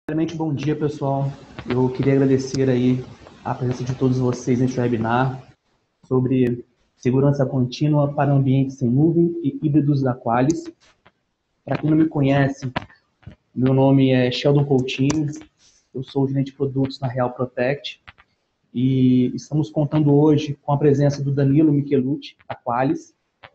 Primeiramente, bom dia, pessoal. Eu queria agradecer aí a presença de todos vocês neste webinar sobre segurança contínua para ambientes sem nuvem e híbridos da Qualys. Para quem não me conhece, meu nome é Sheldon Coutinho, eu sou o gerente de produtos na Real Protect e estamos contando hoje com a presença do Danilo Michelucci, da Qualys.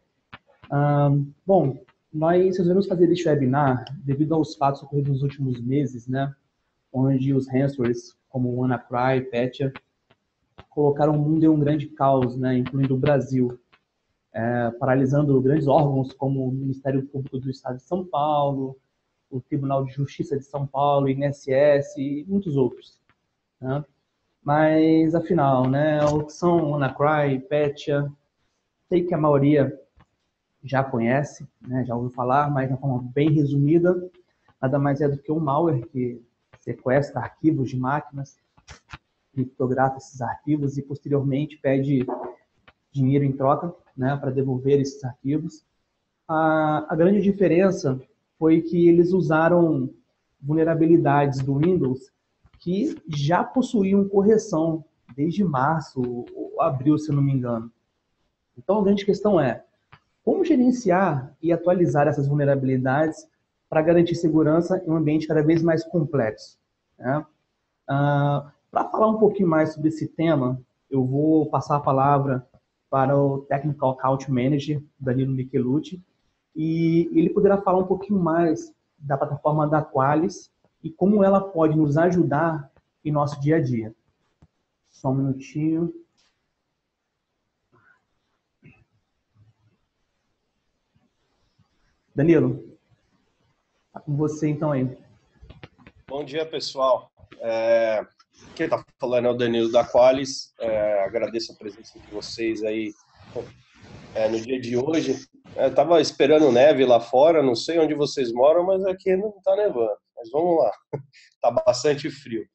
Bom, nós resolvemos fazer este webinar devido aos fatos ocorridos nos últimos meses, né? Onde os ransomwares, como o WannaCry, Petya, colocaram o mundo em um grande caos, né, incluindo o Brasil, paralisando grandes órgãos como o Ministério Público do Estado de São Paulo, o Tribunal de Justiça de São Paulo, INSS e muitos outros. Né? Mas, afinal, né, o que são WannaCry, Petya, sei que a maioria já conhece, né, já ouviu falar, mas de uma forma bem resumida, nada mais é do que um malware que sequestra arquivos de máquinas, criptografa esses arquivos e posteriormente pede dinheiro em troca, né, para devolver esses arquivos. A grande diferença foi que eles usaram vulnerabilidades do Windows que já possuíam correção desde março ou abril, se eu não me engano. Então, a grande questão é como gerenciar e atualizar essas vulnerabilidades para garantir segurança em um ambiente cada vez mais complexo. Né? Para falar um pouquinho mais sobre esse tema, eu vou passar a palavra para o Technical Account Manager, Danilo Michelucci, e ele poderá falar um pouquinho mais da plataforma da Qualys e como ela pode nos ajudar em nosso dia a dia. Só um minutinho. Danilo, tá com você então aí. Bom dia, pessoal. Quem está falando é o Danilo da Qualys. Agradeço a presença de vocês aí no dia de hoje. Eu estava esperando neve lá fora, não sei onde vocês moram, mas aqui não está nevando. Mas vamos lá, está bastante frio.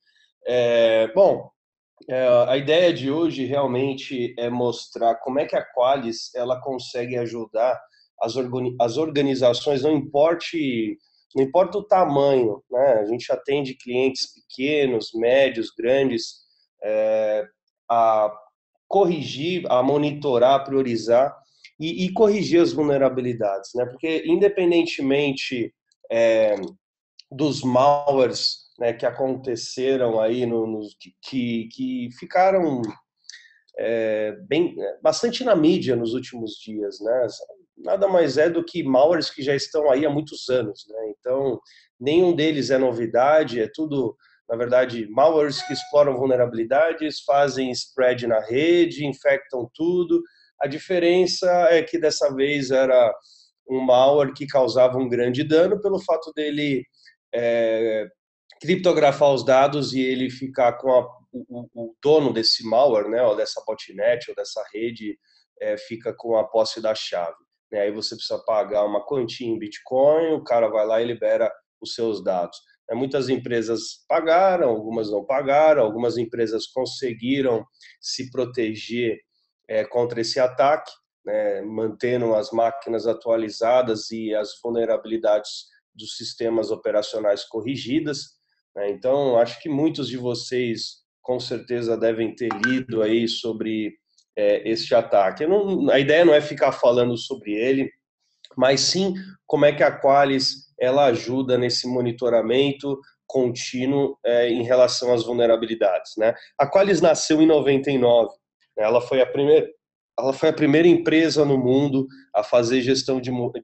A ideia de hoje realmente é mostrar como é que a Qualys ela consegue ajudar as organizações, não importa o tamanho, né? A gente atende clientes pequenos, médios, grandes, a corrigir, a monitorar, a priorizar e corrigir as vulnerabilidades, né? Porque independentemente dos malwares, né, que aconteceram aí que ficaram bastante na mídia nos últimos dias, né? Nada mais é do que malwares que já estão aí há muitos anos, né? Então, nenhum deles é novidade, é tudo, na verdade, malwares que exploram vulnerabilidades, fazem spread na rede, infectam tudo. A diferença é que dessa vez era um malware que causava um grande dano pelo fato dele criptografar os dados e ele ficar com o dono desse malware, né, ou dessa botnet, ou dessa rede, fica com a posse da chave. Né? Aí você precisa pagar uma quantia em Bitcoin, o cara vai lá e libera os seus dados. Muitas empresas pagaram, algumas não pagaram, algumas empresas conseguiram se proteger contra esse ataque, né, mantendo as máquinas atualizadas e as vulnerabilidades dos sistemas operacionais corrigidas. Então, acho que muitos de vocês com certeza devem ter lido aí sobre este ataque. A ideia não é ficar falando sobre ele, mas sim como é que a Qualys ela ajuda nesse monitoramento contínuo em relação às vulnerabilidades. Né? A Qualys nasceu em 99, né? Ela foi a primeira empresa no mundo a fazer gestão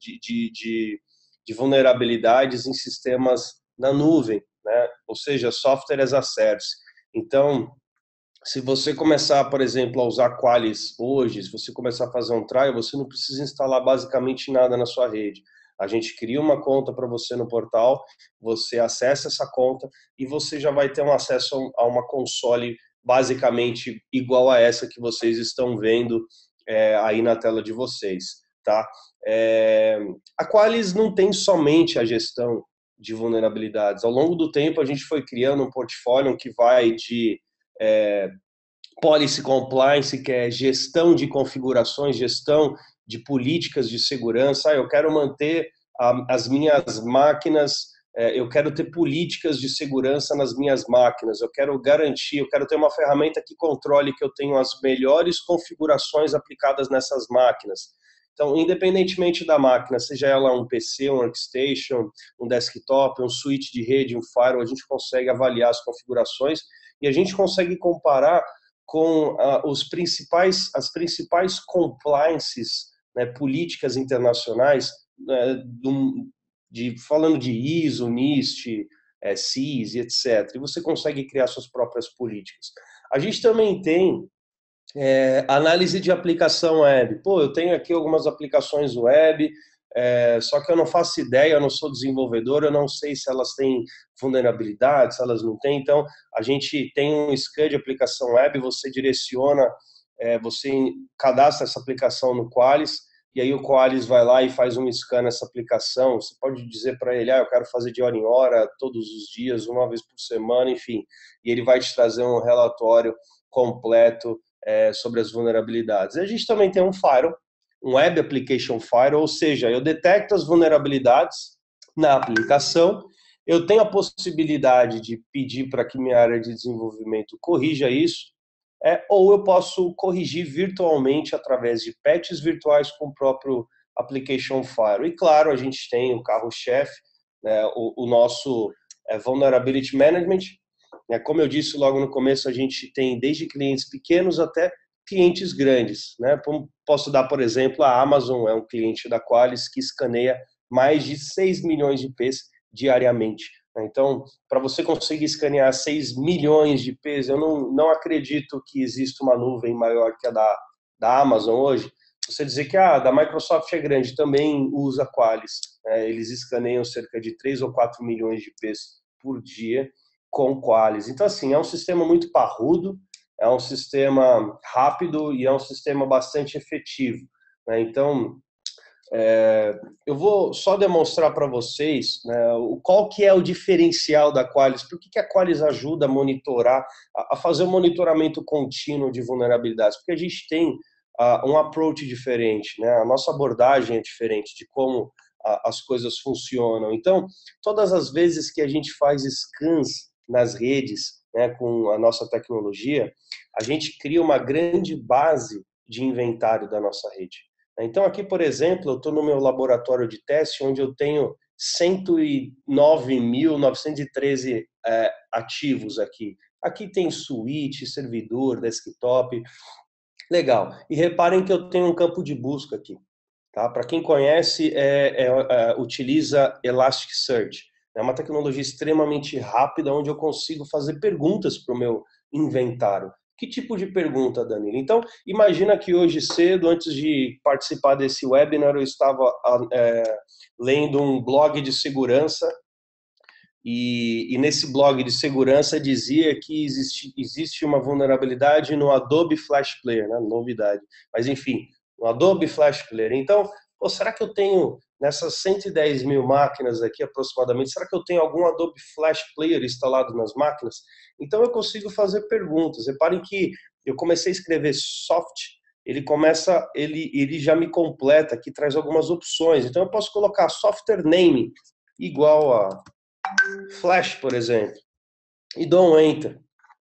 de vulnerabilidades em sistemas na nuvem, né? Ou seja, software as a service. Então, se você começar, por exemplo, a usar Qualys hoje, se você começar a fazer um trial, você não precisa instalar basicamente nada na sua rede. A gente cria uma conta para você no portal, você acessa essa conta e você já vai ter um acesso a uma console basicamente igual a essa que vocês estão vendo aí na tela de vocês, tá? A Qualys não tem somente a gestão de vulnerabilidades. Ao longo do tempo, a gente foi criando um portfólio que vai de policy compliance, que é gestão de configurações, gestão de políticas de segurança. Eu quero manter as minhas máquinas eu quero ter políticas de segurança nas minhas máquinas, eu quero garantir, eu quero ter uma ferramenta que controle que eu tenho as melhores configurações aplicadas nessas máquinas. Então, independentemente da máquina, seja ela um PC, um workstation, um desktop, um switch de rede, um firewall, a gente consegue avaliar as configurações e a gente consegue comparar com as principais compliances, né, políticas internacionais, né, falando de ISO, NIST, CIS, etc. E você consegue criar suas próprias políticas. A gente também tem análise de aplicação web. Pô, eu tenho aqui algumas aplicações web, só que eu não faço ideia, eu não sou desenvolvedor, eu não sei se elas têm vulnerabilidades, se elas não têm. Então, a gente tem um scan de aplicação web, você direciona, você cadastra essa aplicação no Qualys, e aí o Qualys vai lá e faz um scan nessa aplicação. Você pode dizer para ele, eu quero fazer de hora em hora, todos os dias, uma vez por semana, enfim. E ele vai te trazer um relatório completo sobre as vulnerabilidades. E a gente também tem um firewall, um Web Application Firewall, ou seja, eu detecto as vulnerabilidades na aplicação, eu tenho a possibilidade de pedir para que minha área de desenvolvimento corrija isso, ou eu posso corrigir virtualmente através de patches virtuais com o próprio Application Firewall. E claro, a gente tem o carro-chefe, né, o nosso Vulnerability Management. Como eu disse logo no começo, a gente tem desde clientes pequenos até clientes grandes, né? Posso dar, por exemplo, a Amazon é um cliente da Qualys que escaneia mais de 6 milhões de IPs diariamente. Então, para você conseguir escanear 6 milhões de IPs, eu não acredito que exista uma nuvem maior que a da Amazon hoje. Você dizer que da Microsoft é grande, também usa Qualys. Eles escaneiam cerca de 3 ou 4 milhões de IPs por dia com Qualys. Então, assim, é um sistema muito parrudo, é um sistema rápido e é um sistema bastante efetivo, né? Então, eu vou só demonstrar para vocês, né, qual que é o diferencial da Qualys, por que a Qualys ajuda a monitorar, a fazer um monitoramento contínuo de vulnerabilidades, porque a gente tem um approach diferente, né? A nossa abordagem é diferente de como as coisas funcionam. Então, todas as vezes que a gente faz scans nas redes, né, com a nossa tecnologia, a gente cria uma grande base de inventário da nossa rede. Então, aqui, por exemplo, eu estou no meu laboratório de teste, onde eu tenho 109.913 ativos aqui. Aqui tem switch, servidor, desktop. Legal. E reparem que eu tenho um campo de busca aqui. Tá? Para quem conhece, utiliza Elasticsearch. É uma tecnologia extremamente rápida, onde eu consigo fazer perguntas para o meu inventário. Que tipo de pergunta, Danilo? Então, imagina que hoje cedo, antes de participar desse webinar, eu estava lendo um blog de segurança, e nesse blog de segurança dizia que existe uma vulnerabilidade no Adobe Flash Player, né? Novidade. Mas, enfim, no Adobe Flash Player. Então, será que eu tenho, nessas 110 mil máquinas aqui aproximadamente, será que eu tenho algum Adobe Flash Player instalado nas máquinas? Então eu consigo fazer perguntas. Reparem que eu comecei a escrever soft, ele já me completa, aqui traz algumas opções. Então eu posso colocar software name igual a Flash, por exemplo, e dou um enter.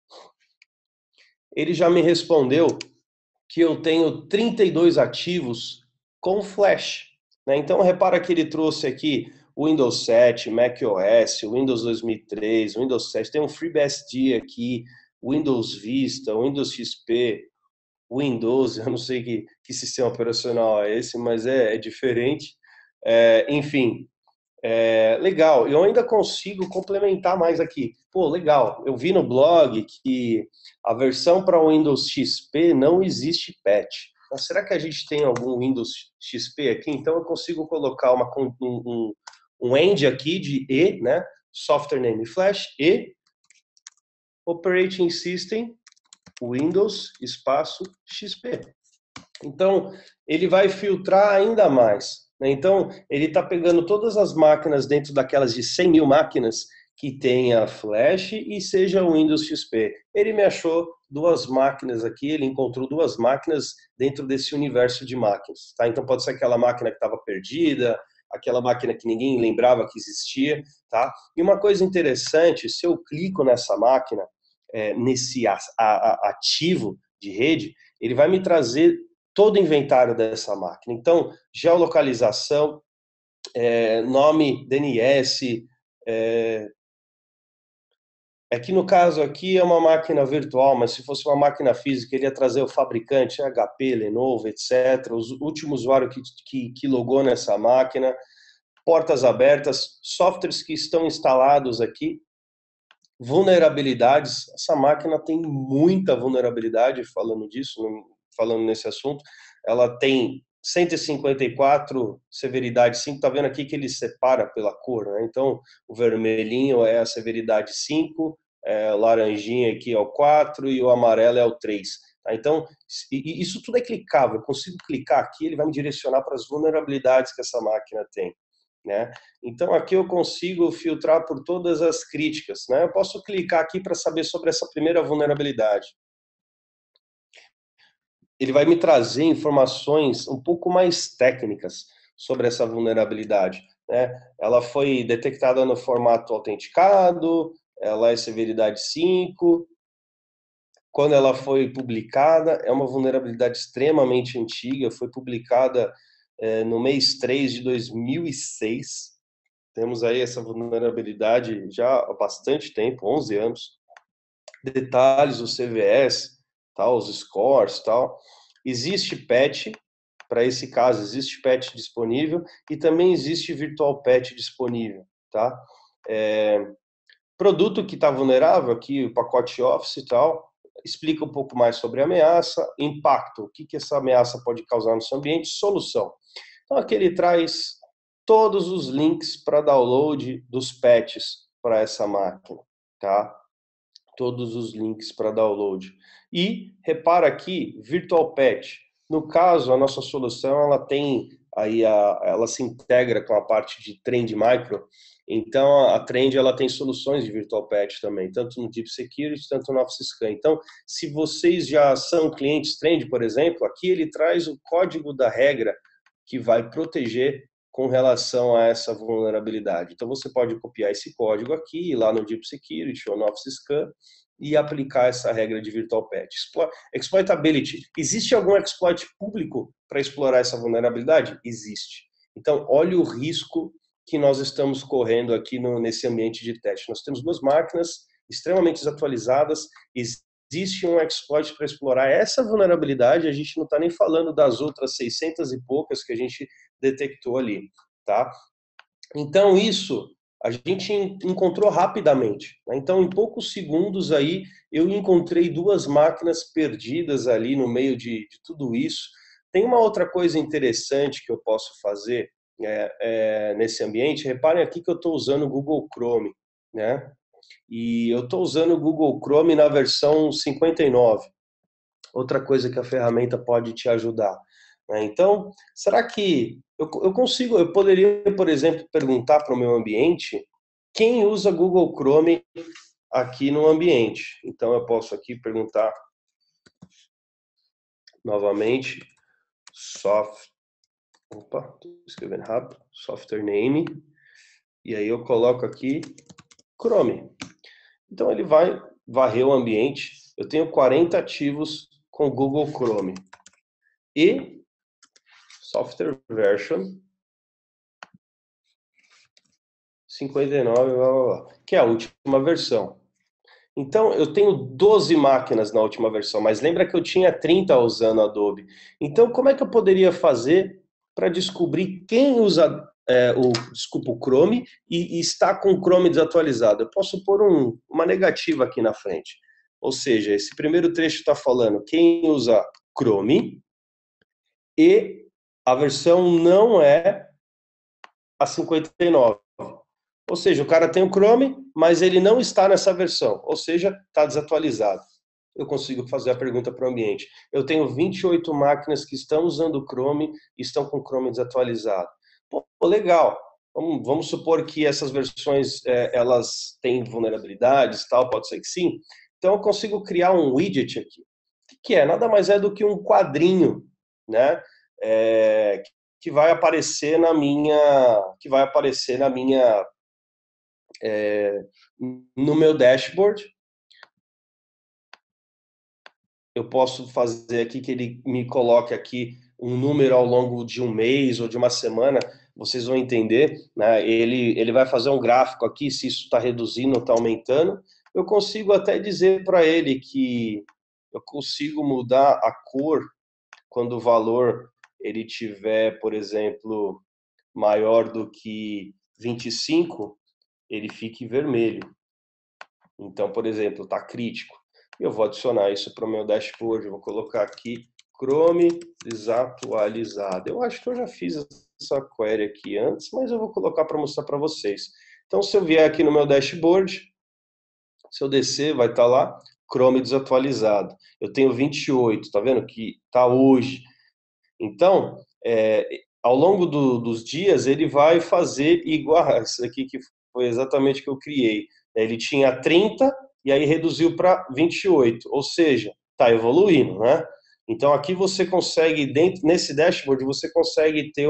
Ele já me respondeu que eu tenho 32 ativos com Flash, né? Então, repara que ele trouxe aqui Windows 7, macOS, Windows 2003, Windows 7, tem um FreeBSD aqui, Windows Vista, Windows XP, Windows, eu não sei que sistema operacional é esse, mas é diferente. Enfim, legal. Eu ainda consigo complementar mais aqui. Pô, legal. Eu vi no blog que a versão para o Windows XP não existe patch. Mas será que a gente tem algum Windows XP aqui? Então eu consigo colocar um end aqui de E, né? Software name Flash e Operating System Windows espaço XP. Então ele vai filtrar ainda mais. Então, ele está pegando todas as máquinas dentro daquelas de 100 mil máquinas que tenha Flash e seja o Windows XP. Ele me achou duas máquinas aqui, ele encontrou duas máquinas dentro desse universo de máquinas. Tá? Então, pode ser aquela máquina que estava perdida, aquela máquina que ninguém lembrava que existia, tá? E uma coisa interessante, se eu clico nessa máquina, nesse ativo de rede, ele vai me trazer todo o inventário dessa máquina. Então, geolocalização, nome, DNS, que no caso aqui é uma máquina virtual, mas se fosse uma máquina física, ele ia trazer o fabricante, HP, Lenovo, etc., o último usuário que logou nessa máquina, portas abertas, softwares que estão instalados aqui, vulnerabilidades. Essa máquina tem muita vulnerabilidade, falando disso, falando nesse assunto. Ela tem 154, severidade 5, tá vendo aqui que ele separa pela cor, né? Então, o vermelhinho é a severidade 5, laranjinha aqui é o 4 e o amarelo é o 3. Tá? Então, isso tudo é clicável. Eu consigo clicar aqui, ele vai me direcionar para as vulnerabilidades que essa máquina tem. Né? Então, aqui eu consigo filtrar por todas as críticas. Né? Eu posso clicar aqui para saber sobre essa primeira vulnerabilidade. Ele vai me trazer informações um pouco mais técnicas sobre essa vulnerabilidade. Né? Ela foi detectada no formato autenticado, ela é severidade 5. Quando ela foi publicada, é uma vulnerabilidade extremamente antiga, foi publicada no mês 3 de 2006. Temos aí essa vulnerabilidade já há bastante tempo, 11 anos. Detalhes, o CVS, tal, os scores, tal. Existe patch, para esse caso, existe patch disponível e também existe virtual patch disponível, tá? Produto que está vulnerável, aqui o pacote Office e tal, explica um pouco mais sobre a ameaça, impacto, o que essa ameaça pode causar no seu ambiente, solução. Então aqui ele traz todos os links para download dos patches para essa máquina, tá? Todos os links para download. E repara aqui, Virtual Patch. No caso, a nossa solução ela tem aí ela se integra com a parte de Trend Micro. Então a Trend ela tem soluções de Virtual Patch também, tanto no Deep Security, tanto no Office Scan. Então, se vocês já são clientes Trend, por exemplo, aqui ele traz o código da regra que vai proteger com relação a essa vulnerabilidade. Então, você pode copiar esse código aqui, lá no Deep Security ou no Office Scan, e aplicar essa regra de Virtual Patch. Exploitability. Existe algum exploit público para explorar essa vulnerabilidade? Existe. Então, olha o risco que nós estamos correndo aqui nesse ambiente de teste. Nós temos duas máquinas extremamente desatualizadas, existe um exploit para explorar essa vulnerabilidade, a gente não está nem falando das outras 600 e poucas que a gente detectou ali, tá? Então, isso a gente encontrou rapidamente. Né? Então, em poucos segundos aí, eu encontrei duas máquinas perdidas ali no meio de tudo isso. Tem uma outra coisa interessante que eu posso fazer nesse ambiente. Reparem aqui que eu estou usando o Google Chrome, né? E eu estou usando o Google Chrome na versão 59. Outra coisa que a ferramenta pode te ajudar. Né? Então, será que eu poderia, por exemplo, perguntar para o meu ambiente quem usa Google Chrome aqui no ambiente? Então, eu posso aqui perguntar novamente, estou escrevendo rápido, software name, e aí eu coloco aqui Chrome. Então, ele vai varrer o ambiente. Eu tenho 40 ativos com Google Chrome. E software version 59, blá, blá, blá, que é a última versão. Então, eu tenho 12 máquinas na última versão, mas lembra que eu tinha 30 usando Adobe. Então, como é que eu poderia fazer para descobrir quem usa o Chrome e está com o Chrome desatualizado? Eu posso pôr uma negativa aqui na frente. Ou seja, esse primeiro trecho está falando quem usa Chrome e a versão não é a 59. Ou seja, o cara tem o Chrome, mas ele não está nessa versão, ou seja, está desatualizado. Eu consigo fazer a pergunta para o ambiente. Eu tenho 28 máquinas que estão usando o Chrome e estão com o Chrome desatualizado. Pô, legal. Vamos supor que essas versões elas têm vulnerabilidades, tal, pode ser que sim. Então eu consigo criar um widget aqui. O que é? Nada mais é do que um quadrinho, né? que vai aparecer na minha, no meu dashboard. Eu posso fazer aqui que ele me coloque aqui um número ao longo de um mês ou de uma semana, vocês vão entender, né? Ele vai fazer um gráfico aqui, se isso está reduzindo ou está aumentando. Eu consigo até dizer para ele que eu consigo mudar a cor quando o valor ele tiver, por exemplo, maior do que 25, ele fique vermelho. Então, por exemplo, está crítico. Eu vou adicionar isso para o meu dashboard, eu vou colocar aqui Chrome desatualizado. Eu acho que eu já fiz essa query aqui antes, mas eu vou colocar para mostrar para vocês. Então, se eu vier aqui no meu dashboard, se eu descer, vai estar lá, Chrome desatualizado. Eu tenho 28, tá vendo que está hoje. Então, ao longo dos dias, ele vai fazer igual, isso aqui que foi exatamente o que eu criei. Ele tinha 30 e aí reduziu para 28, ou seja, está evoluindo, né? Então, aqui você consegue, nesse dashboard, você consegue ter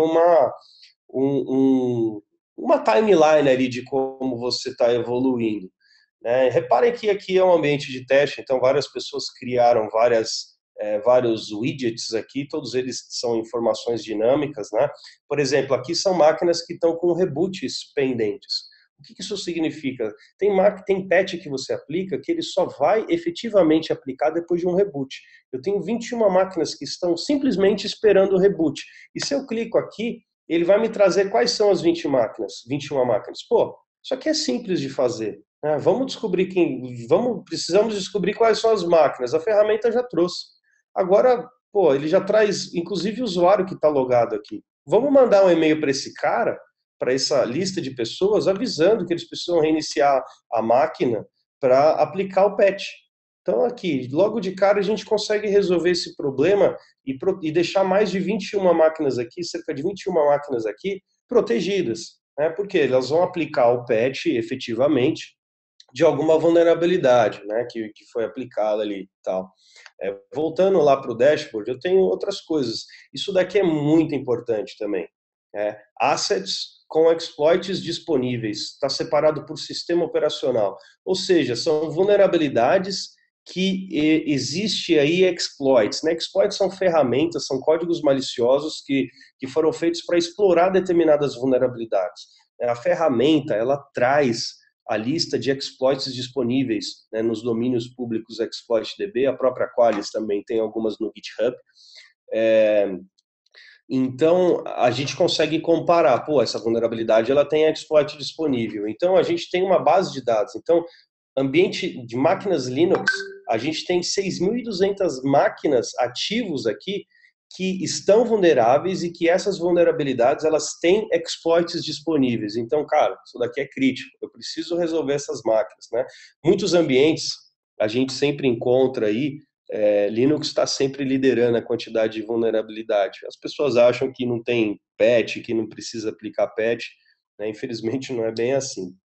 uma timeline ali de como você está evoluindo, né? Reparem que aqui é um ambiente de teste, então várias pessoas criaram vários widgets aqui, todos eles são informações dinâmicas, né? Por exemplo, aqui são máquinas que estão com reboots pendentes. O que isso significa? Tem patch que você aplica que ele só vai efetivamente aplicar depois de um reboot. Eu tenho 21 máquinas que estão simplesmente esperando o reboot. E se eu clico aqui, ele vai me trazer quais são as 21 máquinas. Pô, isso aqui é simples de fazer. Precisamos descobrir quais são as máquinas. A ferramenta já trouxe. Agora, pô, ele já traz, inclusive, o usuário que está logado aqui. Vamos mandar um e-mail para esse cara, para essa lista de pessoas, avisando que eles precisam reiniciar a máquina para aplicar o patch. Então, aqui, logo de cara, a gente consegue resolver esse problema e deixar mais de 21 máquinas aqui, cerca de 21 máquinas aqui, protegidas. Né? Porque elas vão aplicar o patch efetivamente de alguma vulnerabilidade, né, que foi aplicada ali e tal. Voltando lá para o dashboard, eu tenho outras coisas. Isso daqui é muito importante também. Assets com exploits disponíveis, está separado por sistema operacional. Ou seja, são vulnerabilidades que existe aí exploits. Né? Exploits são ferramentas, são códigos maliciosos que foram feitos para explorar determinadas vulnerabilidades. A ferramenta, ela traz a lista de exploits disponíveis, né, nos domínios públicos ExploitDB, a própria Qualys também tem algumas no GitHub. Então, a gente consegue comparar, pô, essa vulnerabilidade ela tem exploit disponível. Então, a gente tem uma base de dados. Então, ambiente de máquinas Linux, a gente tem 6.200 máquinas ativos aqui que estão vulneráveis e que essas vulnerabilidades elas têm exploits disponíveis. Então, cara, isso daqui é crítico. Eu preciso resolver essas máquinas, né? Muitos ambientes a gente sempre encontra aí. Linux está sempre liderando a quantidade de vulnerabilidade. As pessoas acham que não tem patch, que não precisa aplicar patch, né? Infelizmente não é bem assim.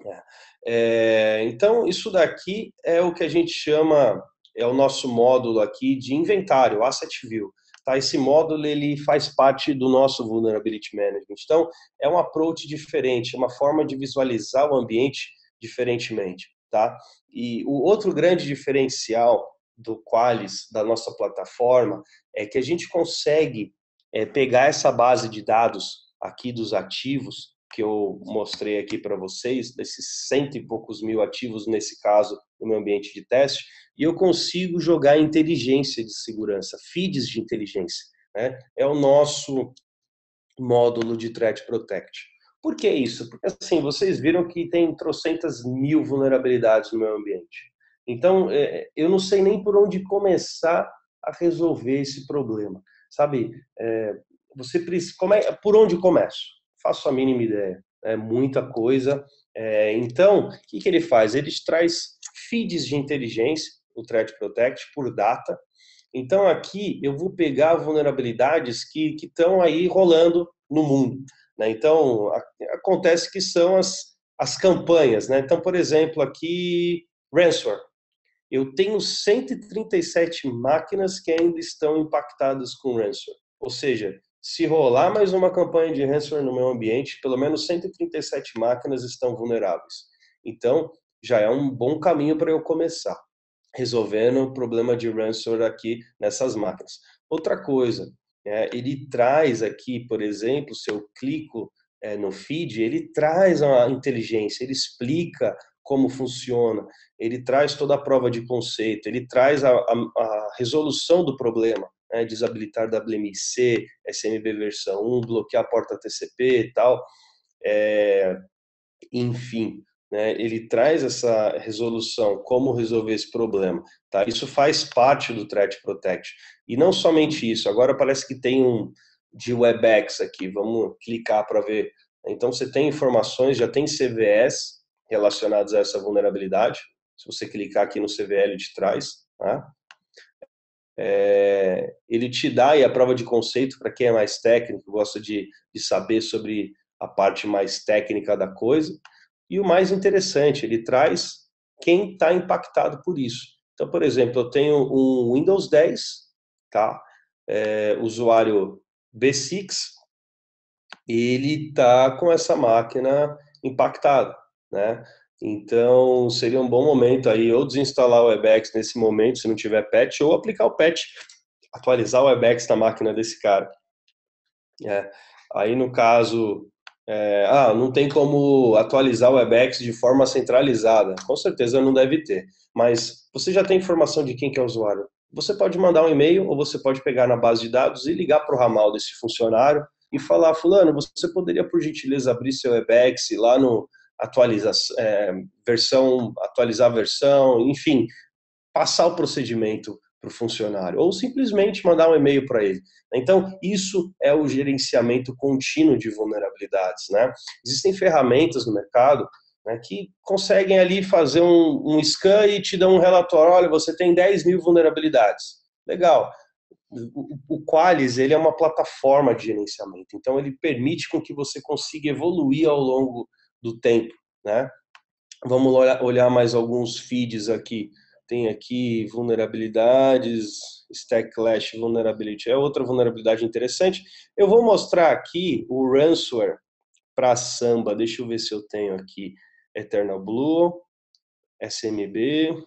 Então, isso daqui é o que a gente chama, é o nosso módulo aqui de inventário, Asset View. Tá? Esse módulo ele faz parte do nosso Vulnerability Management. Então, é um approach diferente, uma forma de visualizar o ambiente diferentemente. Tá? E o outro grande diferencial do Qualys, da nossa plataforma, é que a gente consegue pegar essa base de dados aqui dos ativos, que eu mostrei aqui para vocês, desses 100 e poucos mil ativos, nesse caso, no meu ambiente de teste, e eu consigo jogar inteligência de segurança, feeds de inteligência. Né? É o nosso módulo de Threat Protect. Por que isso? Porque, assim, vocês viram que tem trocentas mil vulnerabilidades no meu ambiente. Então, eu não sei nem por onde começar a resolver esse problema. Sabe, você precisa... Por onde começo? Faço a mínima ideia. É muita coisa. Então, o que ele faz? Ele traz feeds de inteligência, o Threat Protect, por data. Então, aqui eu vou pegar vulnerabilidades que estão aí rolando no mundo. Né? Então, acontece que são as campanhas. Né? Então, por exemplo, aqui, ransomware. Eu tenho 137 máquinas que ainda estão impactadas com ransomware. Ou seja, Se rolar mais uma campanha de ransomware no meu ambiente, pelo menos 137 máquinas estão vulneráveis. Então, já é um bom caminho para eu começar, resolvendo o problema de ransomware aqui nessas máquinas. Outra coisa, ele traz aqui, por exemplo, se eu clico no feed, ele traz a inteligência, ele explica como funciona, ele traz toda a prova de conceito, ele traz a resolução do problema, né, desabilitar WMIC, SMB versão 1, bloquear a porta TCP e tal, enfim, né, ele traz essa resolução, como resolver esse problema. Tá? Isso faz parte do Threat Protection. E não somente isso, agora parece que tem um de WebEx aqui, vamos clicar para ver. Então você tem informações, já tem CVEs relacionados a essa vulnerabilidade. Se você clicar aqui no CVE, ele te traz. Tá? Ele te dá aí a prova de conceito para quem é mais técnico, gosta de saber sobre a parte mais técnica da coisa. E o mais interessante, ele traz quem está impactado por isso. Então, por exemplo, eu tenho um Windows 10, tá? Usuário B6, ele está com essa máquina impactada, né? Então, seria um bom momento aí, ou desinstalar o WebEx nesse momento, se não tiver patch, ou aplicar o patch, atualizar o WebEx na máquina desse cara. Aí, no caso, não tem como atualizar o WebEx de forma centralizada. Com certeza não deve ter. Mas você já tem informação de quem que é o usuário. Você pode mandar um e-mail ou você pode pegar na base de dados e ligar para o ramal desse funcionário e falar, fulano, você poderia, por gentileza, abrir seu WebEx lá no atualizar a versão, enfim, passar o procedimento para o funcionário, ou simplesmente mandar um e-mail para ele. Então, isso é o gerenciamento contínuo de vulnerabilidades, né? Existem ferramentas no mercado, né, que conseguem ali fazer um scan e te dão um relatório, olha, você tem 10 mil vulnerabilidades. Legal. O Qualys, ele é uma plataforma de gerenciamento, então ele permite com que você consiga evoluir ao longo do tempo, né? Vamos olhar mais alguns feeds aqui. Tem aqui vulnerabilidades, Stack Clash Vulnerability, é outra vulnerabilidade interessante. Eu vou mostrar aqui o ransomware para Samba. Deixa eu ver se eu tenho aqui Eternal Blue, SMB.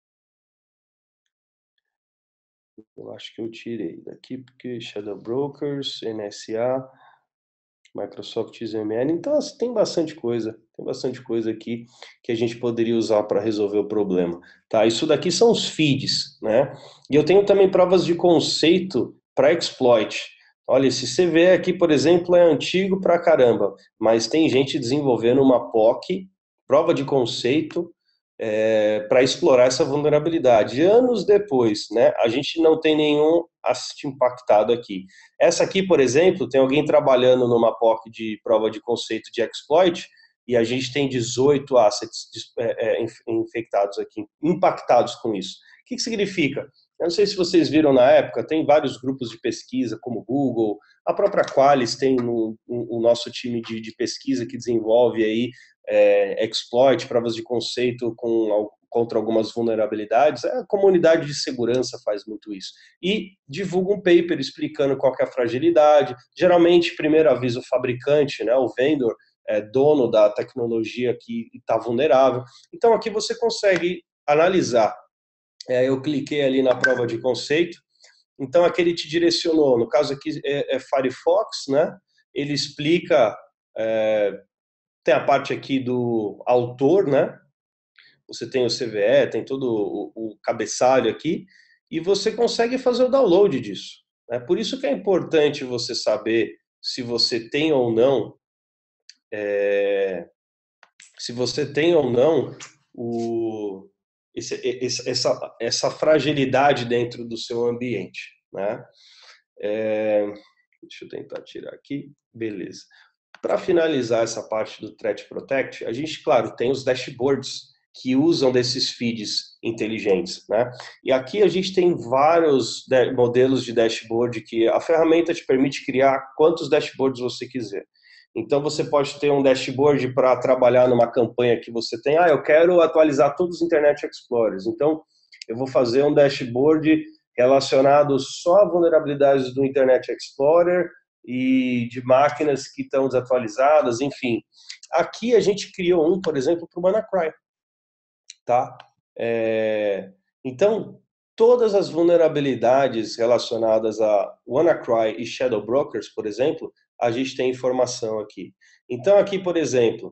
Eu acho que eu tirei daqui porque Shadow Brokers, NSA, Microsoft XML. Então, assim, tem bastante coisa aqui que a gente poderia usar para resolver o problema. Tá? Isso daqui são os feeds, né? E eu tenho também provas de conceito para exploit. Olha, esse CVE aqui, por exemplo, é antigo pra caramba, mas tem gente desenvolvendo uma POC, prova de conceito, para explorar essa vulnerabilidade. Anos depois, né, a gente não tem nenhum asset impactado aqui. Essa aqui, por exemplo, tem alguém trabalhando numa POC de prova de conceito de exploit e a gente tem 18 assets infectados aqui, impactados com isso. O que significa? Eu não sei se vocês viram na época, tem vários grupos de pesquisa, como o Google, a própria Qualys tem o nosso time de pesquisa que desenvolve aí exploit, provas de conceito contra algumas vulnerabilidades. A comunidade de segurança faz muito isso. E divulga um paper explicando qual que é a fragilidade. Geralmente, primeiro avisa o fabricante, né, o vendor, dono da tecnologia que está vulnerável. Então, aqui você consegue analisar. Eu cliquei ali na prova de conceito. Então, aqui ele te direcionou. No caso aqui é Firefox, né? Ele explica... tem a parte aqui do autor, né? Você tem o CVE, tem todo o cabeçalho aqui, e você consegue fazer o download disso. Né? Por isso que é importante você saber se você tem ou não, essa fragilidade dentro do seu ambiente. Né? Deixa eu tentar tirar aqui. Beleza. Para finalizar essa parte do Threat Protect, a gente, claro, tem os dashboards que usam desses feeds inteligentes, né? E aqui a gente tem vários modelos de dashboard que a ferramenta te permite criar quantos dashboards você quiser. Então, você pode ter um dashboard para trabalhar numa campanha que você tem. Eu quero atualizar todos os Internet Explorers. Então, eu vou fazer um dashboard relacionado só a vulnerabilidades do Internet Explorer e de máquinas que estão desatualizadas, enfim. Aqui a gente criou um, por exemplo, para o WannaCry, tá? Então, todas as vulnerabilidades relacionadas a WannaCry e Shadow Brokers, por exemplo, a gente tem informação aqui. Então, aqui, por exemplo,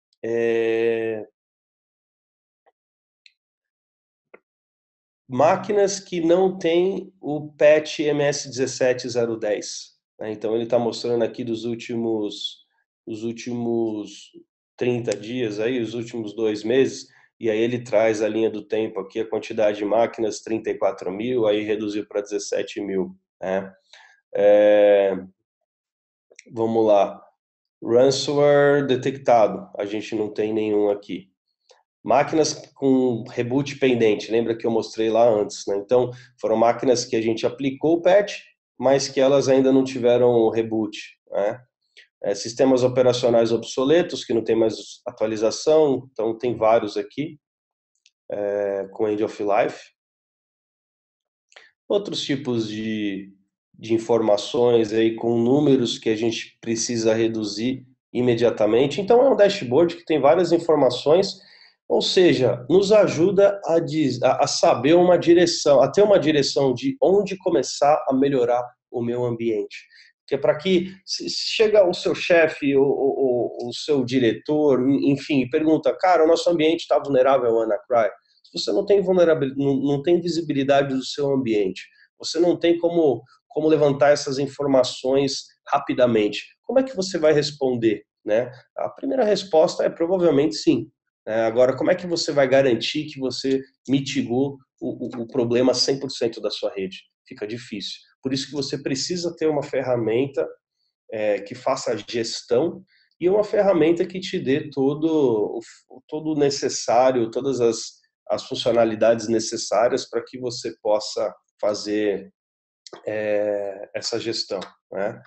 máquinas que não têm o patch MS17010. Né? Então, ele está mostrando aqui os últimos 30 dias, aí, os últimos 2 meses, e aí ele traz a linha do tempo aqui, a quantidade de máquinas, 34 mil, aí reduziu para 17 mil. Né? Vamos lá. Ransomware detectado, a gente não tem nenhum aqui. Máquinas com reboot pendente, lembra que eu mostrei lá antes, né? Então, foram máquinas que a gente aplicou o patch, mas que elas ainda não tiveram reboot, né? Sistemas operacionais obsoletos, que não tem mais atualização, então tem vários aqui, com end of life. Outros tipos de informações aí com números que a gente precisa reduzir imediatamente. Então, é um dashboard que tem várias informações, ou seja, nos ajuda a saber uma direção, a ter uma direção de onde começar a melhorar o meu ambiente. Que é para que, se chega o seu chefe, o seu diretor, enfim, e pergunta, cara, o nosso ambiente está vulnerável ao WannaCry. Se você não tem vulnerabilidade, não tem visibilidade do seu ambiente, você não tem como levantar essas informações rapidamente, como é que você vai responder? Né? A primeira resposta é provavelmente sim. Agora, como é que você vai garantir que você mitigou o problema 100% da sua rede? Fica difícil. Por isso que você precisa ter uma ferramenta que faça a gestão e uma ferramenta que te dê todo o necessário, todas as funcionalidades necessárias para que você possa fazer essa gestão. Né?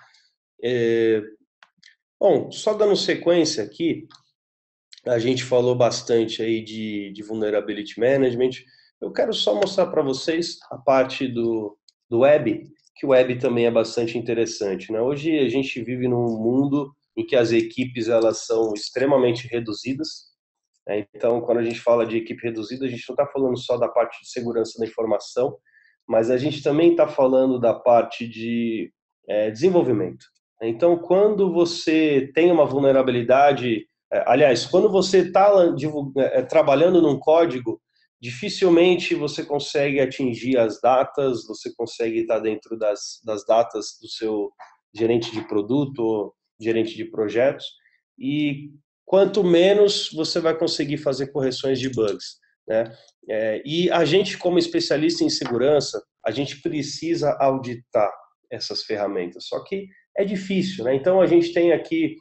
Bom, só dando sequência aqui, a gente falou bastante aí de vulnerability management. Eu quero só mostrar para vocês a parte do web, que o web também é bastante interessante. Né? Hoje a gente vive num mundo em que as equipes elas são extremamente reduzidas. Né? Então, quando a gente fala de equipe reduzida, a gente não está falando só da parte de segurança da informação, mas a gente também está falando da parte de desenvolvimento. Então, quando você tem uma vulnerabilidade, aliás, quando você está trabalhando num código, dificilmente você consegue atingir as datas, você consegue estar dentro das datas do seu gerente de produto ou gerente de projetos, e quanto menos você vai conseguir fazer correções de bugs. Né? E a gente, como especialista em segurança, a gente precisa auditar essas ferramentas, só que é difícil, né? Então a gente tem aqui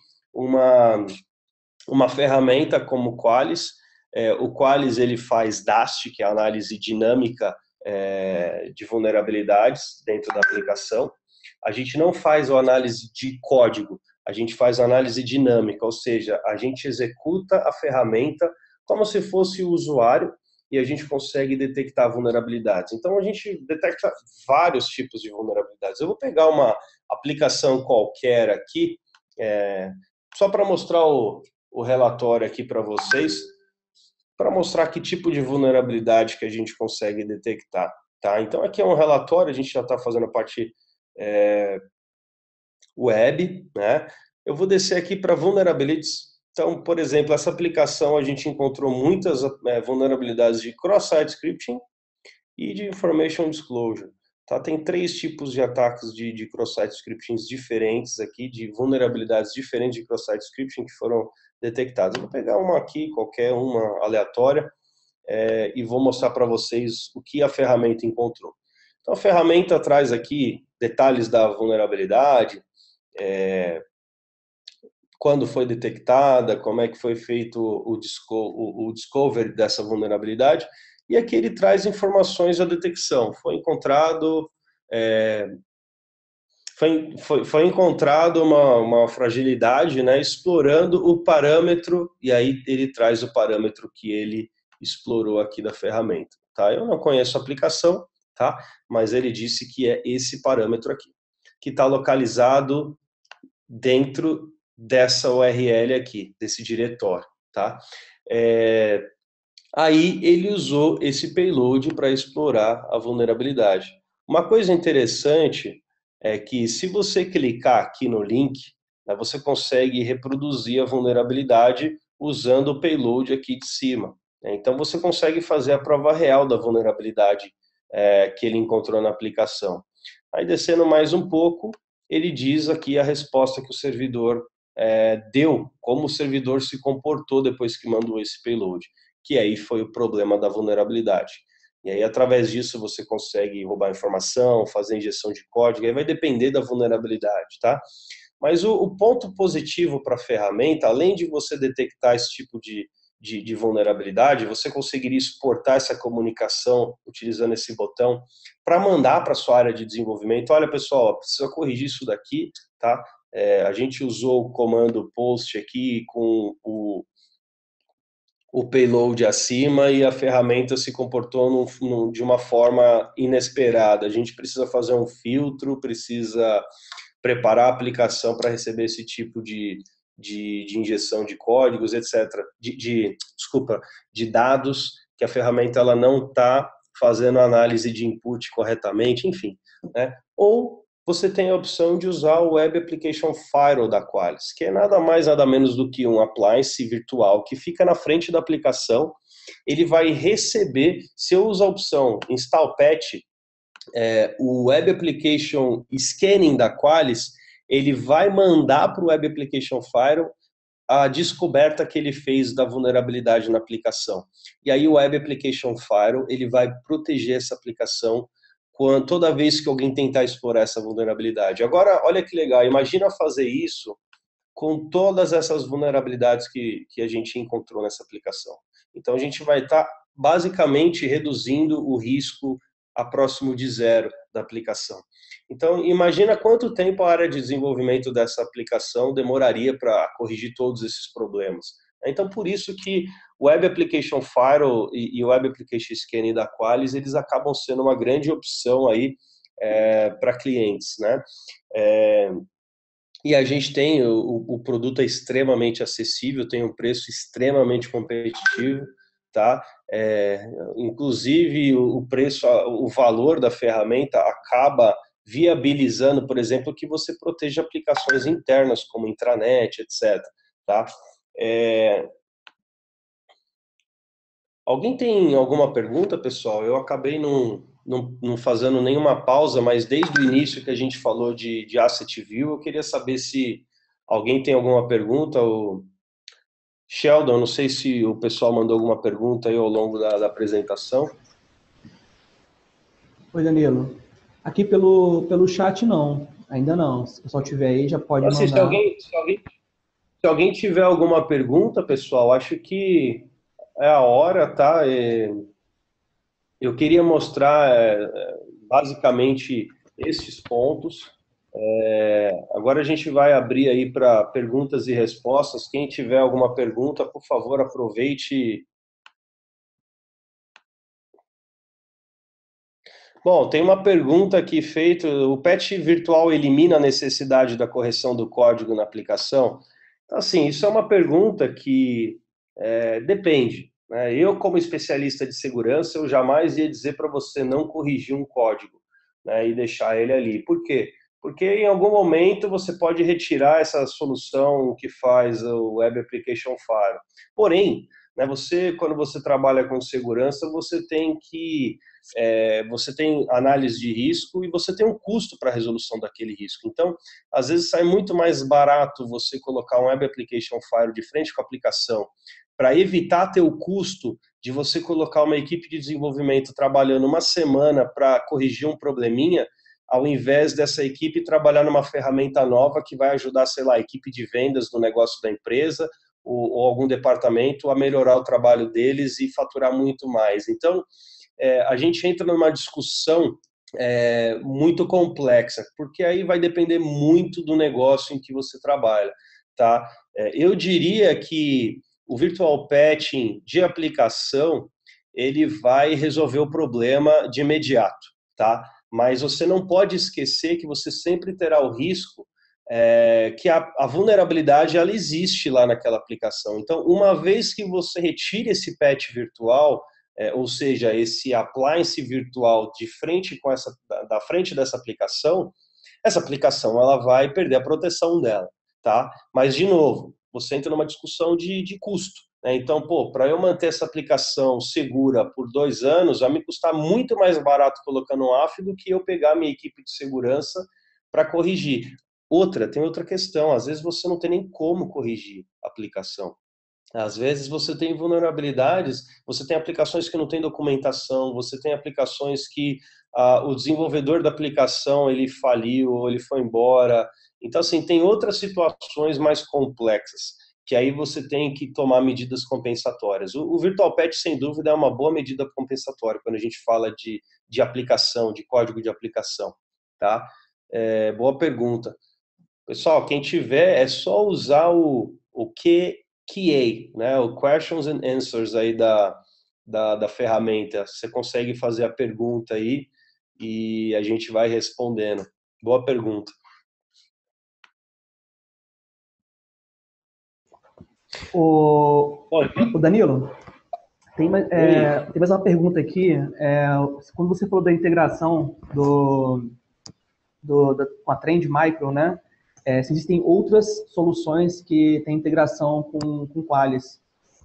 uma ferramenta como o Qualys. O Qualys ele faz DAST, que é a análise dinâmica de vulnerabilidades dentro da aplicação. A gente não faz a análise de código, a gente faz a análise dinâmica, ou seja, a gente executa a ferramenta como se fosse o usuário e a gente consegue detectar vulnerabilidades. Então, a gente detecta vários tipos de vulnerabilidades. Eu vou pegar uma aplicação qualquer aqui, só para mostrar o relatório aqui para vocês, para mostrar que tipo de vulnerabilidade que a gente consegue detectar. Tá? Então, aqui é um relatório, a gente já está fazendo a parte web. Né? Eu vou descer aqui para vulnerabilities. Então, por exemplo, essa aplicação a gente encontrou muitas vulnerabilidades de cross-site scripting e de information disclosure. Tá? Tem 3 tipos de ataques de cross-site scripting diferentes aqui, de vulnerabilidades diferentes de cross-site scripting que foram detectadas. Eu vou pegar uma aqui, qualquer uma aleatória, e vou mostrar para vocês o que a ferramenta encontrou. Então, a ferramenta traz aqui detalhes da vulnerabilidade, quando foi detectada, como é que foi feito o discovery dessa vulnerabilidade, e aqui ele traz informações da detecção. Foi encontrado foi encontrado uma fragilidade, né, explorando o parâmetro, e aí ele traz o parâmetro que ele explorou aqui da ferramenta. Tá? Eu não conheço a aplicação, tá? Mas ele disse que é esse parâmetro aqui, que está localizado dentro dessa URL aqui, desse diretório, tá? Aí ele usou esse payload para explorar a vulnerabilidade. Uma coisa interessante é que se você clicar aqui no link, né, você consegue reproduzir a vulnerabilidade usando o payload aqui de cima. Né? Então você consegue fazer a prova real da vulnerabilidade que ele encontrou na aplicação. Aí descendo mais um pouco, ele diz aqui a resposta que o servidor deu, como o servidor se comportou depois que mandou esse payload, que aí foi o problema da vulnerabilidade. E aí, através disso, você consegue roubar informação, fazer injeção de código, aí vai depender da vulnerabilidade, tá? Mas o ponto positivo para a ferramenta, além de você detectar esse tipo de vulnerabilidade, você conseguiria exportar essa comunicação utilizando esse botão para mandar para a sua área de desenvolvimento. Olha, pessoal, precisa corrigir isso daqui, tá? A gente usou o comando post aqui com o payload acima e a ferramenta se comportou de uma forma inesperada. A gente precisa fazer um filtro, precisa preparar a aplicação para receber esse tipo de injeção de códigos, etc. Desculpa, de dados que a ferramenta ela não está fazendo análise de input corretamente, enfim. Né? Ou você tem a opção de usar o Web Application Firewall da Qualys, que é nada mais, nada menos do que um appliance virtual que fica na frente da aplicação. Ele vai receber, se eu usar a opção Install Patch, o Web Application Scanning da Qualys, ele vai mandar para o Web Application Firewall a descoberta que ele fez da vulnerabilidade na aplicação. E aí o Web Application Firewall, ele vai proteger essa aplicação toda vez que alguém tentar explorar essa vulnerabilidade. Agora, olha que legal, imagina fazer isso com todas essas vulnerabilidades que a gente encontrou nessa aplicação. Então, a gente vai estar basicamente reduzindo o risco a próximo de zero da aplicação. Então, imagina quanto tempo a área de desenvolvimento dessa aplicação demoraria para corrigir todos esses problemas. Então, por isso que o Web Application Firewall e o Web Application Scanning da Qualys, eles acabam sendo uma grande opção aí para clientes, né? E a gente tem, o produto é extremamente acessível, tem um preço extremamente competitivo, tá? Inclusive, o preço, o valor da ferramenta acaba viabilizando, por exemplo, que você proteja aplicações internas, como intranet, etc. Tá? Alguém tem alguma pergunta, pessoal? Eu acabei não fazendo nenhuma pausa, mas desde o início que a gente falou de Asset View, eu queria saber se alguém tem alguma pergunta. O Sheldon, não sei se o pessoal mandou alguma pergunta aí ao longo da apresentação. Oi, Danilo. Aqui pelo chat, não. Ainda não. Se o pessoal tiver aí, já pode Assim, mandar. se alguém tiver alguma pergunta, pessoal, acho que é a hora, tá? Eu queria mostrar basicamente esses pontos. Agora a gente vai abrir aí para perguntas e respostas. Quem tiver alguma pergunta, por favor, aproveite. Bom, tem uma pergunta aqui feita: o patch virtual elimina a necessidade da correção do código na aplicação? Então, assim, isso é uma pergunta que depende. Né? Eu, como especialista de segurança, eu jamais ia dizer para você não corrigir um código, né, e deixar ele ali. Por quê? Porque em algum momento você pode retirar essa solução que faz o Web Application Firewall. Porém, né, quando você trabalha com segurança, você tem análise de risco e você tem um custo para a resolução daquele risco. Então, às vezes sai muito mais barato você colocar um Web Application Firewall de frente com a aplicação para evitar ter o custo de você colocar uma equipe de desenvolvimento trabalhando uma semana para corrigir um probleminha, ao invés dessa equipe trabalhar numa ferramenta nova que vai ajudar, sei lá, a equipe de vendas do negócio da empresa ou algum departamento a melhorar o trabalho deles e faturar muito mais. Então, a gente entra numa discussão muito complexa, porque aí vai depender muito do negócio em que você trabalha, tá? Eu diria que o virtual patching de aplicação, ele vai resolver o problema de imediato, tá? Mas você não pode esquecer que você sempre terá o risco que a vulnerabilidade ela existe lá naquela aplicação. Então, uma vez que você retire esse patch virtual, ou seja, esse appliance virtual de frente com da frente dessa aplicação, essa aplicação ela vai perder a proteção dela, tá? Mas, de novo, você entra numa discussão de custo, né? Então, para eu manter essa aplicação segura por 2 anos, vai me custar muito mais barato colocando um AF do que eu pegar a minha equipe de segurança para corrigir. Tem outra questão, às vezes você não tem nem como corrigir a aplicação. Às vezes você tem vulnerabilidades, você tem aplicações que não tem documentação, você tem aplicações que o desenvolvedor da aplicação ele faliu, ou ele foi embora. Então, assim, tem outras situações mais complexas, que aí você tem que tomar medidas compensatórias. O Virtual Patch, sem dúvida, é uma boa medida compensatória quando a gente fala de aplicação, de código de aplicação. Tá? Boa pergunta. Pessoal, quem tiver, é só usar o QA, né? O Questions and Answers aí da ferramenta. Você consegue fazer a pergunta aí e a gente vai respondendo. Boa pergunta. O Danilo, tem mais uma pergunta aqui. Quando você falou da integração com a Trend Micro, né? Se existem outras soluções que têm integração com Qualys.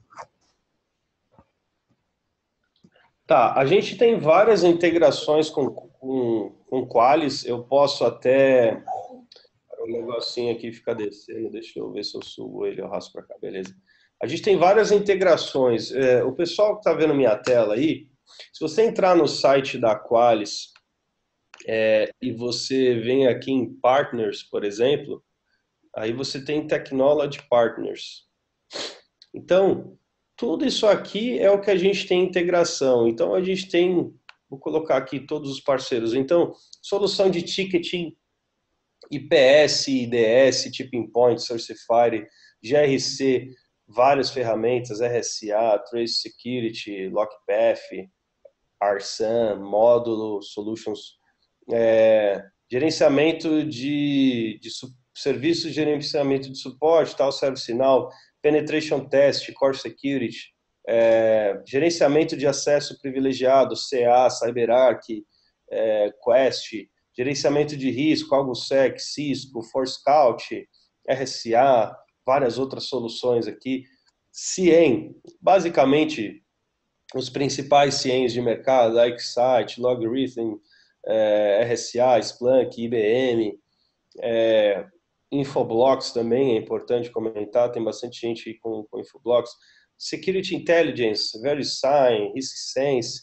Tá, a gente tem várias integrações com Qualys. Eu posso até... O negocinho aqui fica descendo, deixa eu ver se eu subo ele, eu raspo para cá, beleza. A gente tem várias integrações. O pessoal que está vendo minha tela aí, se você entrar no site da Qualys e você vem aqui em Partners, por exemplo, aí você tem Technology Partners. Então, tudo isso aqui é o que a gente tem integração. Então, a gente tem, vou colocar aqui todos os parceiros. Então, solução de ticketing, IPS, IDS, Tipping Point, Certify, GRC, várias ferramentas, RSA, Trace Security, LockPath, RSAM, Módulo, Solutions, gerenciamento de serviços de gerenciamento de suporte, tal, ServiceNow, Penetration Test, Core Security, gerenciamento de acesso privilegiado, CA, CyberArk, Quest, gerenciamento de risco, AlgoSec, Cisco, ForScout, RSA, várias outras soluções aqui. CIEM, basicamente os principais CIEMs de mercado, Excite, Logarithm, RSA, Splunk, IBM, Infoblox também é importante comentar, tem bastante gente com Infoblox. Security Intelligence, VeriSign, RiskSense,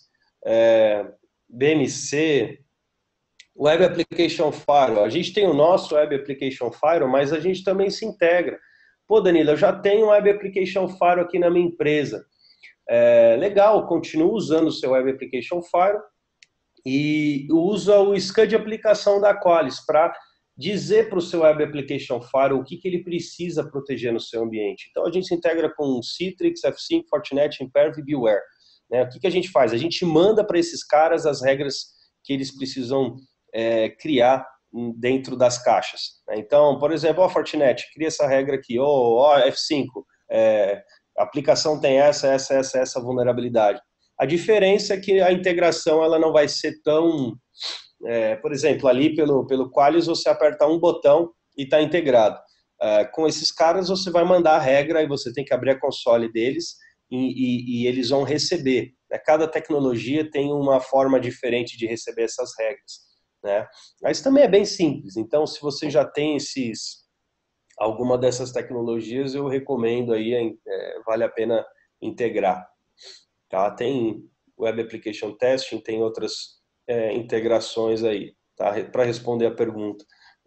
BMC, Web Application Firewall. A gente tem o nosso Web Application Firewall, mas a gente também se integra. Pô, Danilo, eu já tenho um Web Application Firewall aqui na minha empresa. Legal, continua usando o seu Web Application Firewall e usa o scan de aplicação da Qualys para dizer para o seu Web Application Firewall o que ele precisa proteger no seu ambiente. Então, a gente se integra com Citrix, F5, Fortinet, Imperv e Beware. Né? O que a gente faz? A gente manda para esses caras as regras que eles precisam criar dentro das caixas. Né? Então, por exemplo, Fortinet, cria essa regra aqui, F5, a aplicação tem essa vulnerabilidade. A diferença é que a integração ela não vai ser tão... por exemplo, ali pelo Qualys você aperta um botão e está integrado. Com esses caras você vai mandar a regra e você tem que abrir a console deles e eles vão receber. Né? Cada tecnologia tem uma forma diferente de receber essas regras. Né? Mas também é bem simples. Então, se você já tem alguma dessas tecnologias, eu recomendo aí, vale a pena integrar. Tá? Tem Web Application Testing, tem outras integrações aí, tá? Para responder a pergunta.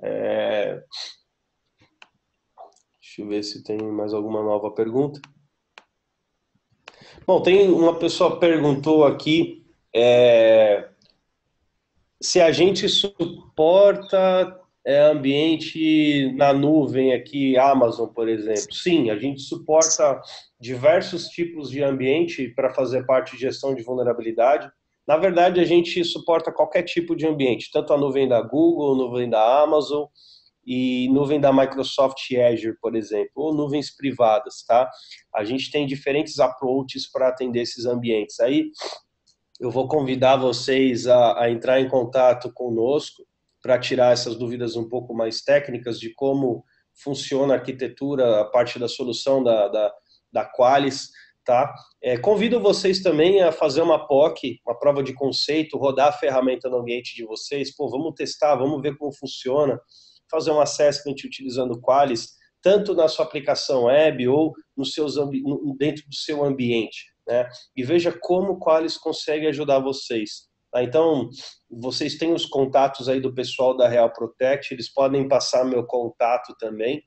Deixa eu ver se tem mais alguma nova pergunta. Bom, tem uma pessoa perguntou aqui se a gente suporta ambiente na nuvem aqui, Amazon, por exemplo. Sim, a gente suporta diversos tipos de ambiente para fazer parte de gestão de vulnerabilidade. Na verdade, a gente suporta qualquer tipo de ambiente, tanto a nuvem da Google, a nuvem da Amazon, e nuvem da Microsoft Azure, por exemplo, ou nuvens privadas, tá? A gente tem diferentes approaches para atender esses ambientes. Aí eu vou convidar vocês a entrar em contato conosco para tirar essas dúvidas um pouco mais técnicas de como funciona a arquitetura, a parte da solução da Qualys, tá? Convido vocês também a fazer uma POC, uma prova de conceito, rodar a ferramenta no ambiente de vocês. Pô, vamos testar, vamos ver como funciona, fazer um assessment utilizando o Qualys, tanto na sua aplicação web ou dentro do seu ambiente, né? E veja como o Qualys consegue ajudar vocês. Tá? Então, vocês têm os contatos aí do pessoal da Real Protect, eles podem passar meu contato também,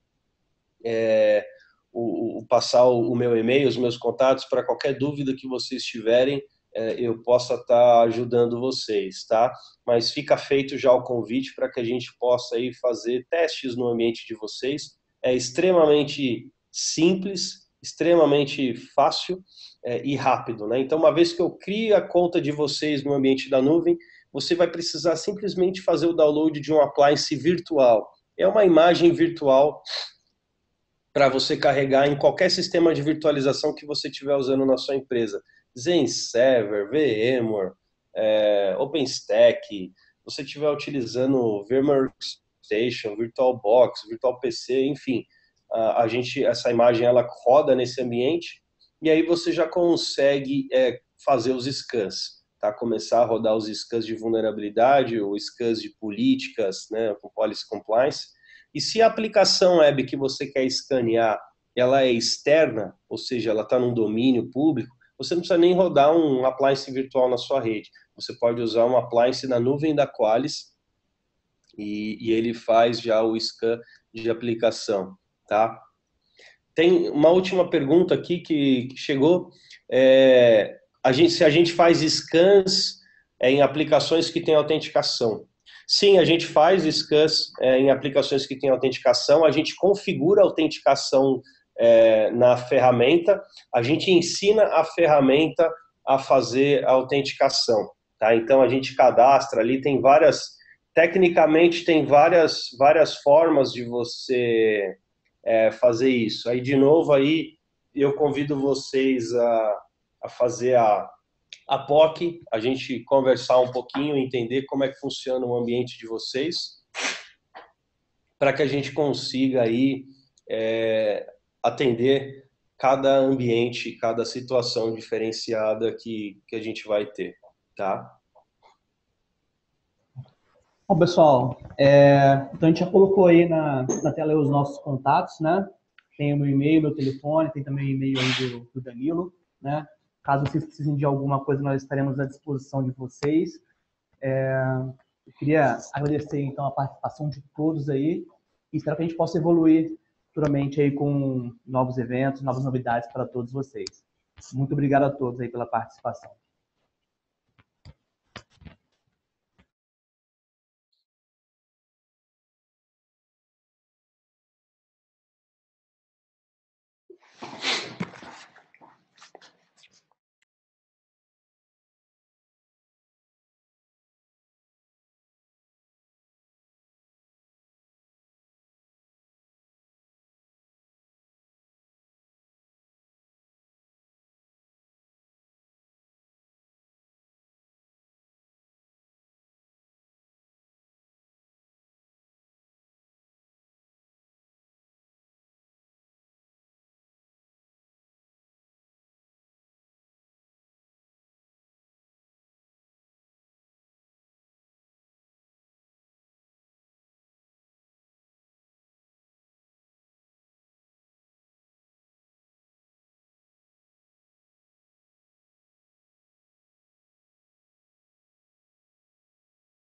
passar o meu e-mail, os meus contatos, para qualquer dúvida que vocês tiverem, eu possa estar ajudando vocês, tá? Mas fica feito já o convite para que a gente possa aí fazer testes no ambiente de vocês. É extremamente simples, extremamente fácil e rápido, né? Então, uma vez que eu crio a conta de vocês no ambiente da nuvem, você vai precisar simplesmente fazer o download de um appliance virtual. É uma imagem virtual para você carregar em qualquer sistema de virtualização que você estiver usando na sua empresa. ZenServer, VMware, OpenStack, você estiver utilizando VMware Station, VirtualBox, VirtualPC, enfim, essa imagem ela roda nesse ambiente e aí você já consegue fazer os scans, tá? Começar a rodar os scans de vulnerabilidade, os scans de políticas, né, com Policy Compliance. E se a aplicação web que você quer escanear, ela é externa, ou seja, ela está num domínio público, você não precisa nem rodar um appliance virtual na sua rede. Você pode usar um appliance na nuvem da Qualys e ele faz já o scan de aplicação, tá? Tem uma última pergunta aqui que chegou. Se a gente faz scans em aplicações que têm autenticação. Sim, a gente faz scans em aplicações que têm autenticação, a gente configura a autenticação na ferramenta, a gente ensina a ferramenta a fazer a autenticação, tá? Então a gente cadastra ali, tecnicamente tem várias formas de você fazer isso. Aí, de novo, aí eu convido vocês a fazer a POC, a gente conversar um pouquinho, entender como é que funciona o ambiente de vocês, para que a gente consiga aí atender cada ambiente, cada situação diferenciada que a gente vai ter, tá? Bom, pessoal, então a gente já colocou aí na tela os nossos contatos, né? Tem o meu e-mail, meu telefone, tem também o e-mail aí do Danilo, né? Caso vocês precisem de alguma coisa, nós estaremos à disposição de vocês. Eu queria agradecer, então, a participação de todos aí e espero que a gente possa evoluir futuramente aí com novos eventos, novas novidades para todos vocês. Muito obrigado a todos aí pela participação.